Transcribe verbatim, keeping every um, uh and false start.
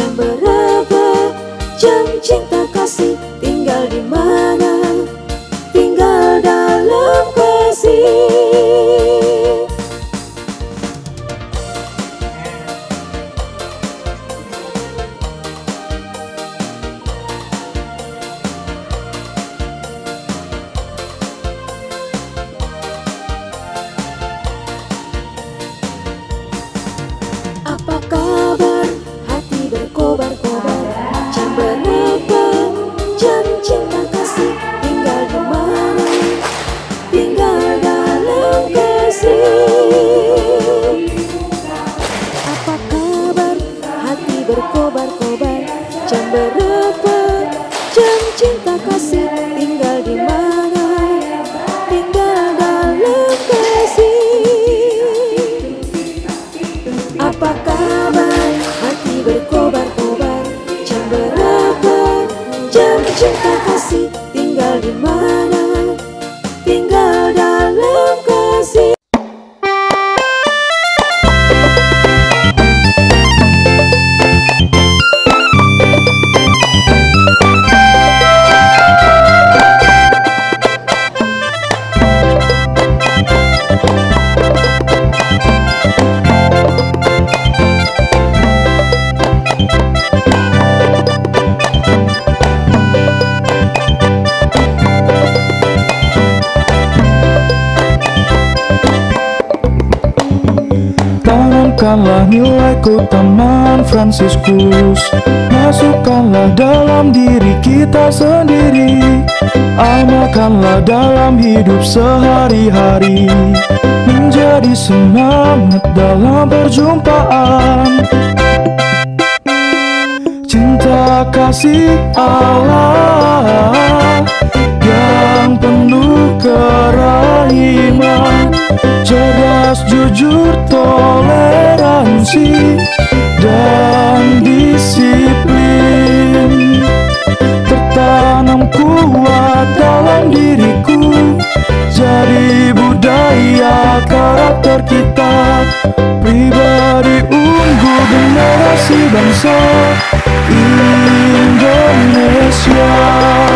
jam berapa, jam cinta kasih tinggal di mana? Tinggal dalam kasih. Apa kabar? Hati berkobar-kobar. Jam berapa? Jam cinta kasih tinggal di mana? Tinggal dalam kasih. Apa kabar? Hati berkobar-kobar. Jam berapa? Jam cinta kasih tinggal di mana? Tinggal dalam kasih. Apa kabar? Hati berkobar-kobar. Jam berapa? Jam cinta kasih tinggal di mana? Tinggal dalam kasih. Tanamkanlah nilaiku Taman Fransiskus, masukkanlah dalam diri kita sendiri, amalkanlah dalam hidup sehari-hari, menjadi semangat dalam perjumpaan. Cinta kasih Allah yang penuh kerahiman, cerdas, jujur, toleransi, dan disiplin tertanam kuat dalam diriku, jadi budaya karakter kita, pribadi unggul generasi bangsa Indonesia.